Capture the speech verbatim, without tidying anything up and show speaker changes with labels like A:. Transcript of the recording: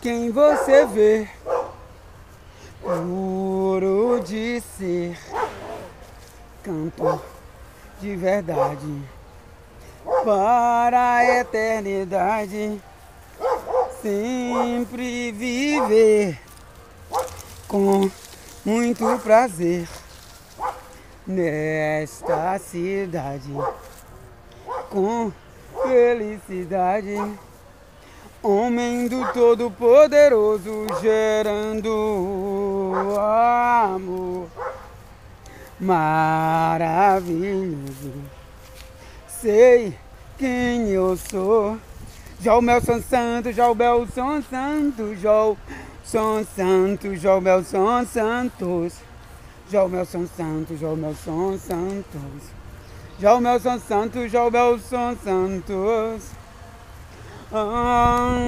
A: quem você vê, puro de ser, cantor de verdade, para a eternidade, sempre viver com muito prazer nesta cidade, com felicidade. Homem do Todo-Poderoso, gerando amor maravilhoso. Sei quem eu sou. Jó Melson Santos, Jó Melson Santos, Jó Son Santos, Jó Melson Santos, Jó Melson Santos, Jó Melson Santos, Jó Melson Santos, Jó Melson Santos. Ah,